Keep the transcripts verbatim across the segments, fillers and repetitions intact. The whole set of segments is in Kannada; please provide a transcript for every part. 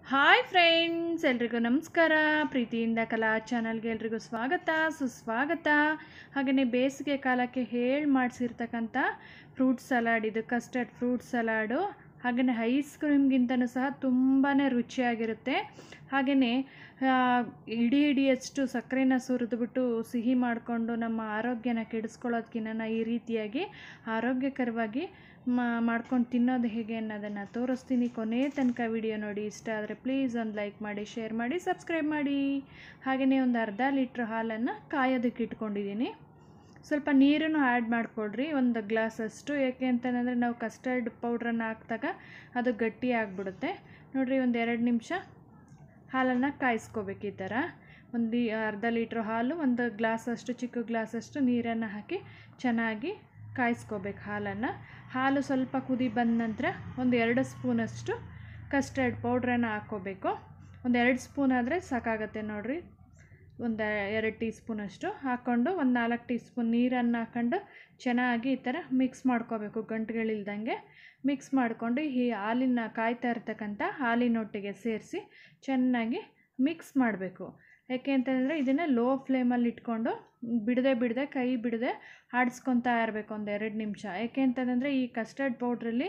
ಹಾಯ್ ಫ್ರೆಂಡ್ಸ್, ಎಲ್ರಿಗೂ ನಮಸ್ಕಾರ. ಪ್ರೀತಿಯಿಂದ ಕಲಾ ಚಾನಲ್ಗೆ ಎಲ್ರಿಗೂ ಸ್ವಾಗತ ಸುಸ್ವಾಗತ. ಹಾಗೆಯೇ ಬೇಸಿಗೆ ಕಾಲಕ್ಕೆ ಹೇಳಿ ಮಾಡಿಸಿರ್ತಕ್ಕಂಥ ಫ್ರೂಟ್ ಸಲಾಡ್, ಇದು ಕಸ್ಟರ್ಡ್ ಫ್ರೂಟ್ ಸಲಾಡು. ಹಾಗೆಯೇ ಐಸ್ ಕ್ರೀಮ್ಗಿಂತನೂ ಸಹ ತುಂಬಾ ರುಚಿಯಾಗಿರುತ್ತೆ. ಹಾಗೆಯೇ ಇಡೀ ಇಡಿಯಷ್ಟು ಸಕ್ಕರೆನ ಸುರಿದ್ಬಿಟ್ಟು ಸಿಹಿ ಮಾಡಿಕೊಂಡು ನಮ್ಮ ಆರೋಗ್ಯನ ಕೆಡಿಸ್ಕೊಳ್ಳೋದಕ್ಕಿಂತ ಈ ರೀತಿಯಾಗಿ ಆರೋಗ್ಯಕರವಾಗಿ ಮಾಡ್ಕೊಂಡು ತಿನ್ನೋದು ಹೇಗೆ ಅನ್ನೋದನ್ನು ತೋರಿಸ್ತೀನಿ. ಕೊನೆ ತನಕ ವಿಡಿಯೋ ನೋಡಿ. ಇಷ್ಟ ಆದರೆ ಪ್ಲೀಸ್ ಒಂದು ಲೈಕ್ ಮಾಡಿ, ಶೇರ್ ಮಾಡಿ, ಸಬ್ಸ್ಕ್ರೈಬ್ ಮಾಡಿ. ಹಾಗೆಯೇ ಒಂದು ಅರ್ಧ ಲೀಟ್ರ್ ಹಾಲನ್ನು ಕಾಯೋದಕ್ಕೆ ಇಟ್ಕೊಂಡಿದ್ದೀನಿ. ಸ್ವಲ್ಪ ನೀರನ್ನು ಆ್ಯಡ್ ಮಾಡಿಕೊಡ್ರಿ, ಒಂದು ಗ್ಲಾಸಷ್ಟು. ಏಕೆ ಅಂತಂದರೆ ನಾವು ಕಸ್ಟರ್ಡ್ ಪೌಡ್ರನ್ನು ಹಾಕಿದಾಗ ಅದು ಗಟ್ಟಿ ಆಗಿಬಿಡುತ್ತೆ. ನೋಡಿರಿ, ಒಂದು ಎರಡು ನಿಮಿಷ ಹಾಲನ್ನು ಕಾಯಿಸ್ಕೋಬೇಕು. ಈ ಥರ ಒಂದು ಅರ್ಧ ಲೀಟ್ರ್ ಹಾಲು, ಒಂದು ಗ್ಲಾಸಷ್ಟು, ಚಿಕ್ಕ ಗ್ಲಾಸಷ್ಟು ನೀರನ್ನು ಹಾಕಿ ಚೆನ್ನಾಗಿ ಕಾಯಿಸ್ಕೋಬೇಕು ಹಾಲನ್ನು. ಹಾಲು ಸ್ವಲ್ಪ ಕುದಿ ಬಂದ ನಂತರ ಒಂದು ಎರಡು ಸ್ಪೂನಷ್ಟು ಕಸ್ಟರ್ಡ್ ಪೌಡ್ರನ್ನು ಹಾಕ್ಕೋಬೇಕು. ಒಂದು ಎರಡು ಸ್ಪೂನ್ ಆದರೆ ಸಾಕಾಗತ್ತೆ ನೋಡಿರಿ. ಒಂದು ಎರಡು ಟೀ ಸ್ಪೂನಷ್ಟು ಹಾಕ್ಕೊಂಡು ಒಂದು ನಾಲ್ಕು ಟೀ ಸ್ಪೂನ್ ನೀರನ್ನು ಹಾಕ್ಕೊಂಡು ಚೆನ್ನಾಗಿ ಈ ಥರ ಮಿಕ್ಸ್ ಮಾಡ್ಕೋಬೇಕು. ಗಂಟುಗಳಿಲ್ದಂಗೆ ಮಿಕ್ಸ್ ಮಾಡಿಕೊಂಡು ಈ ಹಾಲಿನ ಕಾಯ್ತಾ ಇರ್ತಕ್ಕಂಥ ಹಾಲಿನೊಟ್ಟಿಗೆ ಸೇರಿಸಿ ಚೆನ್ನಾಗಿ ಮಿಕ್ಸ್ ಮಾಡಬೇಕು. ಯಾಕೆ ಅಂತಂದರೆ ಇದನ್ನು ಲೋ ಫ್ಲೇಮಲ್ಲಿ ಇಟ್ಕೊಂಡು ಬಿಡದೆ ಬಿಡದೆ ಕೈ ಬಿಡದೆ ಆಡಿಸ್ಕೊತಾ ಇರಬೇಕು ಒಂದು ಎರಡು ನಿಮಿಷ. ಏಕೆ ಅಂತಂದರೆ ಈ ಕಸ್ಟರ್ಡ್ ಪೌಡ್ರಲ್ಲಿ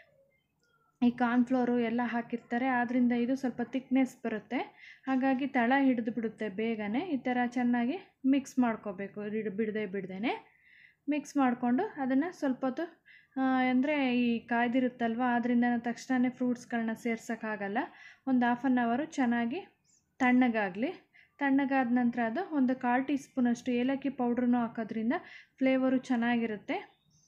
ಈ ಕಾರ್ನ್ಫ್ಲೋರು ಎಲ್ಲ ಹಾಕಿರ್ತಾರೆ, ಆದ್ದರಿಂದ ಇದು ಸ್ವಲ್ಪ ತಿಕ್ನೆಸ್ ಬರುತ್ತೆ. ಹಾಗಾಗಿ ತಳ ಹಿಡಿದು ಬಿಡುತ್ತೆ ಬೇಗನೆ. ಈ ಥರ ಚೆನ್ನಾಗಿ ಮಿಕ್ಸ್ ಮಾಡ್ಕೋಬೇಕು, ಬಿಡದೆ ಬಿಡದೇ ಮಿಕ್ಸ್ ಮಾಡಿಕೊಂಡು ಅದನ್ನು ಸ್ವಲ್ಪ ಹೊತ್ತು ಅಂದರೆ ಈ ಕಾಯ್ದಿರುತ್ತಲ್ವ, ಅದರಿಂದ ತಕ್ಷಣ ಫ್ರೂಟ್ಸ್ಗಳನ್ನ ಸೇರ್ಸೋಕ್ಕಾಗಲ್ಲ. ಒಂದು ಹಾಫ್ ಆನ್ ಅವರು ಚೆನ್ನಾಗಿ ತಣ್ಣಗಾಗಲಿ. ತಣ್ಣಗಾದ ನಂತರ ಅದು ಒಂದು ಕಾಲು ಟೀ ಸ್ಪೂನಷ್ಟು ಏಲಕ್ಕಿ ಪೌಡ್ರನ್ನೂ ಹಾಕೋದ್ರಿಂದ ಫ್ಲೇವರು ಚೆನ್ನಾಗಿರುತ್ತೆ,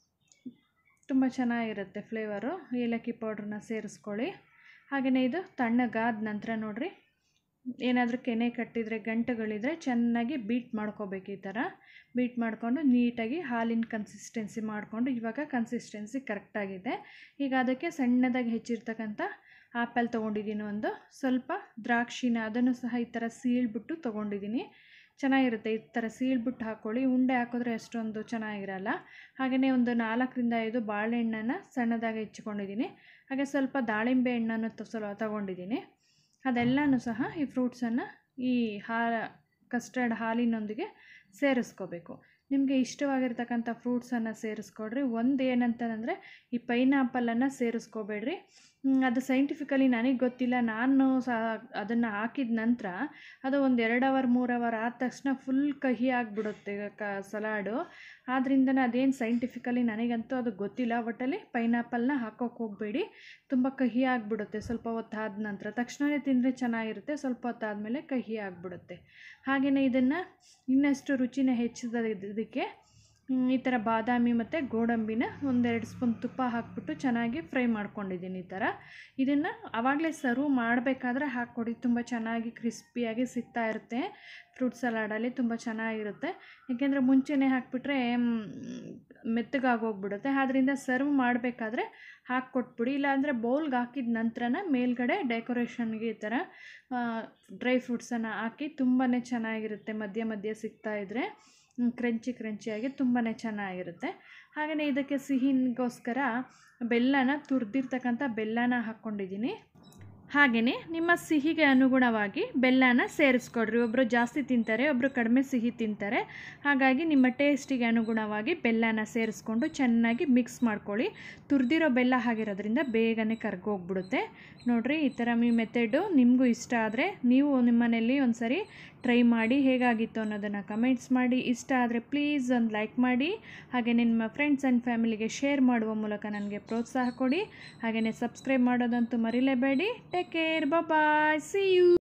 ತುಂಬ ಚೆನ್ನಾಗಿರುತ್ತೆ ಫ್ಲೇವರು. ಏಲಕ್ಕಿ ಪೌಡ್ರನ್ನ ಸೇರಿಸ್ಕೊಳ್ಳಿ. ಹಾಗೆಯೇ ಇದು ತಣ್ಣಗಾದ ನಂತರ ನೋಡಿರಿ, ಏನಾದರೂ ಕೆನೆ ಕಟ್ಟಿದರೆ ಗಂಟುಗಳಿದ್ರೆ ಚೆನ್ನಾಗಿ ಬೀಟ್ ಮಾಡ್ಕೋಬೇಕು. ಈ ಥರ ಬೀಟ್ ಮಾಡಿಕೊಂಡು ನೀಟಾಗಿ ಹಾಲಿನ ಕನ್ಸಿಸ್ಟೆನ್ಸಿ ಮಾಡಿಕೊಂಡು, ಇವಾಗ ಕನ್ಸಿಸ್ಟೆನ್ಸಿ ಕರೆಕ್ಟಾಗಿದೆ. ಈಗ ಅದಕ್ಕೆ ಸಣ್ಣದಾಗಿ ಹೆಚ್ಚಿರ್ತಕ್ಕಂಥ ಆ್ಯಪಲ್ ತೊಗೊಂಡಿದ್ದೀನಿ, ಒಂದು ಸ್ವಲ್ಪ ದ್ರಾಕ್ಷಿನ ಅದನ್ನು ಸಹ ಈ ಥರ ಸೀಳ್ಬಿಟ್ಟು ತೊಗೊಂಡಿದ್ದೀನಿ. ಚೆನ್ನಾಗಿರುತ್ತೆ ಈ ಥರ ಸೀಳ್ಬಿಟ್ಟು ಹಾಕ್ಕೊಳ್ಳಿ. ಉಂಡೆ ಹಾಕಿದ್ರೆ ಅಷ್ಟೊಂದು ಚೆನ್ನಾಗಿರಲ್ಲ. ಹಾಗೆಯೇ ಒಂದು ನಾಲ್ಕರಿಂದ ಐದು ಬಾಳೆಹಣ್ಣನ್ನು ಸಣ್ಣದಾಗಿ ಹೆಚ್ಚಿಕೊಂಡಿದ್ದೀನಿ. ಹಾಗೆ ಸ್ವಲ್ಪ ದಾಳಿಂಬೆ ಹಣ್ಣನ್ನು ಸ್ವಲ್ಪ ತೊಗೊಂಡಿದ್ದೀನಿ. ಅದೆಲ್ಲನೂ ಸಹ ಈ ಫ್ರೂಟ್ಸನ್ನು ಈ ಹಾ ಕಸ್ಟರ್ಡ್ ಹಾಲಿನೊಂದಿಗೆ ಸೇರಿಸ್ಕೋಬೇಕು. ನಿಮಗೆ ಇಷ್ಟವಾಗಿರ್ತಕ್ಕಂಥ ಫ್ರೂಟ್ಸನ್ನು ಸೇರಿಸ್ಕೊಡ್ರಿ. ಒಂದು ಏನಂತಂದರೆ ಈ ಪೈನಾಪಲನ್ನು ಸೇರಿಸ್ಕೋಬೇಡ್ರಿ. ಅದು ಸೈಂಟಿಫಿಕಲಿ ನನಗೆ ಗೊತ್ತಿಲ್ಲ. ನಾನು ಸಹ ಅದನ್ನು ಹಾಕಿದ ನಂತರ ಅದು ಒಂದು ಎರಡು ಅವರ್ ಮೂರು ಅವರ್ ಆದ ತಕ್ಷಣ ಫುಲ್ ಕಹಿ ಆಗಿಬಿಡುತ್ತೆ ಕ ಸಲಾಡು. ಆದ್ದರಿಂದ ಅದೇನು ಸೈಂಟಿಫಿಕಲಿ ನನಗಂತೂ ಅದು ಗೊತ್ತಿಲ್ಲ. ಒಟ್ಟಲ್ಲಿ ಪೈನಾಪಲ್ನ ಹಾಕೋಕ್ಕೆ ಹೋಗಬೇಡಿ, ತುಂಬ ಕಹಿ ಆಗಿಬಿಡುತ್ತೆ. ಸ್ವಲ್ಪ ಹೊತ್ತು ಆದ ನಂತರ ತಕ್ಷಣವೇ ತಿಂದರೆ ಚೆನ್ನಾಗಿರುತ್ತೆ, ಸ್ವಲ್ಪ ಹೊತ್ತಾದಮೇಲೆ ಕಹಿ ಆಗಿಬಿಡುತ್ತೆ. ಹಾಗೆಯೇ ಇದನ್ನು ಇನ್ನಷ್ಟು ರುಚಿನ ಹೆಚ್ಚಿಸೋದಕ್ಕೆ ಈ ಥರ ಬಾದಾಮಿ ಮತ್ತು ಗೋಡಂಬಿನ ಒಂದೆರಡು ಸ್ಪೂನ್ ತುಪ್ಪ ಹಾಕ್ಬಿಟ್ಟು ಚೆನ್ನಾಗಿ ಫ್ರೈ ಮಾಡ್ಕೊಂಡಿದ್ದೀನಿ. ಈ ಥರ ಇದನ್ನು ಆವಾಗಲೇ ಸರ್ವ್ ಮಾಡಬೇಕಾದ್ರೆ ಹಾಕ್ಕೊಡಿ, ತುಂಬ ಚೆನ್ನಾಗಿ ಕ್ರಿಸ್ಪಿಯಾಗಿ ಸಿಗ್ತಾ ಇರುತ್ತೆ. ಫ್ರೂಟ್ ಸಲಾಡಲ್ಲಿ ತುಂಬ ಚೆನ್ನಾಗಿರುತ್ತೆ. ಏಕೆಂದರೆ ಮುಂಚೆನೇ ಹಾಕಿಬಿಟ್ರೆ ಮೆತ್ತಗಾಗೋಗ್ಬಿಡುತ್ತೆ. ಆದ್ದರಿಂದ ಸರ್ವ್ ಮಾಡಬೇಕಾದ್ರೆ ಹಾಕ್ಕೊಟ್ಬಿಡಿ. ಇಲ್ಲಾಂದರೆ ಬೌಲ್ಗೆ ಹಾಕಿದ ನಂತರನ ಮೇಲ್ಗಡೆ ಡೆಕೋರೇಷನ್ಗೆ ಈ ಥರ ಡ್ರೈ ಫ್ರೂಟ್ಸನ್ನು ಹಾಕಿ ತುಂಬಾ ಚೆನ್ನಾಗಿರುತ್ತೆ. ಮಧ್ಯೆ ಮಧ್ಯೆ ಸಿಗ್ತಾಯಿದ್ರೆ ಕ್ರಂಚಿ ಕ್ರಂಚಿಯಾಗಿ ತುಂಬಾ ಚೆನ್ನಾಗಿರುತ್ತೆ. ಹಾಗೆಯೇ ಇದಕ್ಕೆ ಸಿಹಿಗೋಸ್ಕರ ಬೆಲ್ಲನ ತುರಿದಿರ್ತಕ್ಕಂಥ ಬೆಲ್ಲನ ಹಾಕ್ಕೊಂಡಿದ್ದೀನಿ. ಹಾಗೆಯೇ ನಿಮ್ಮ ಸಿಹಿಗೆ ಅನುಗುಣವಾಗಿ ಬೆಲ್ಲನ ಸೇರಿಸ್ಕೊಡ್ರಿ. ಒಬ್ಬರು ಜಾಸ್ತಿ ತಿಂತಾರೆ, ಒಬ್ಬರು ಕಡಿಮೆ ಸಿಹಿ ತಿಂತಾರೆ. ಹಾಗಾಗಿ ನಿಮ್ಮ ಟೇಸ್ಟಿಗೆ ಅನುಗುಣವಾಗಿ ಬೆಲ್ಲನ ಸೇರಿಸ್ಕೊಂಡು ಚೆನ್ನಾಗಿ ಮಿಕ್ಸ್ ಮಾಡ್ಕೊಳ್ಳಿ. ತುರಿದಿರೋ ಬೆಲ್ಲ ಆಗಿರೋದ್ರಿಂದ ಬೇಗನೆ ಕರ್ಗೋಗ್ಬಿಡುತ್ತೆ. ನೋಡಿರಿ, ಈ ಥರ ಈ ಮೆಥಡು ನಿಮಗೂ ಇಷ್ಟ ಆದರೆ ನೀವು ನಿಮ್ಮ ಮನೆಯಲ್ಲಿ ಒಂದು ಸರಿ ಟ್ರೈ ಮಾಡಿ ಹೇಗಾಗಿತ್ತು ಅನ್ನೋದನ್ನು ಕಮೆಂಟ್ಸ್ ಮಾಡಿ. ಇಷ್ಟ ಆದರೆ ಪ್ಲೀಸ್ ಒಂದು ಲೈಕ್ ಮಾಡಿ. ಹಾಗೆ ನಿಮ್ಮ ಫ್ರೆಂಡ್ಸ್ ಆ್ಯಂಡ್ ಫ್ಯಾಮಿಲಿಗೆ ಶೇರ್ ಮಾಡುವ ಮೂಲಕ ನನಗೆ ಪ್ರೋತ್ಸಾಹ ಕೊಡಿ. ಹಾಗೆಯೇ ಸಬ್ಸ್ಕ್ರೈಬ್ ಮಾಡೋದಂತೂ ಮರಿಲೇಬೇಡಿ. Take care, bye, see you.